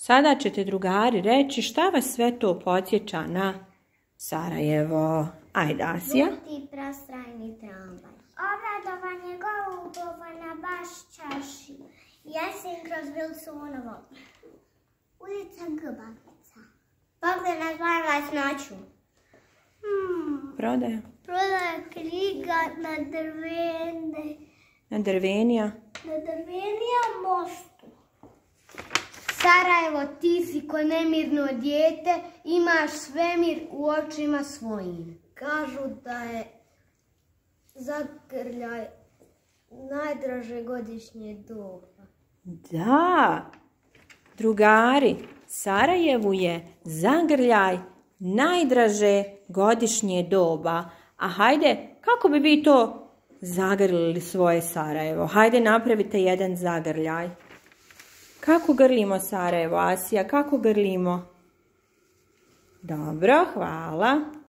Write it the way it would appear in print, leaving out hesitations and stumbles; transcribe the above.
Sada ćete drugari reći šta vas sve to podsjeća na Sarajevo. Ajde, Asija. Žuti prastrajni tramvaj. Obradovanje golubova na baš čaši. Jesen kroz Wilsonovo. Ulica Grbavica. Pogledaj vas noću. Prodaja. Prodaja knjiga na drvene. Na Drvenija. Na Drvenija mostu. Sarajevo, ti si ko nemirno dijete, imaš svemir u očima svojim. Kažu da je zagrljaj najdraže godišnje doba. Da, drugari, Sarajevu je zagrljaj najdraže godišnje doba. A hajde, kako bi vi to zagrlili svoje Sarajevo? Hajde, napravite jedan zagrljaj. Kako grlimo Sarajevo, Asija? Kako grlimo? Dobro, hvala.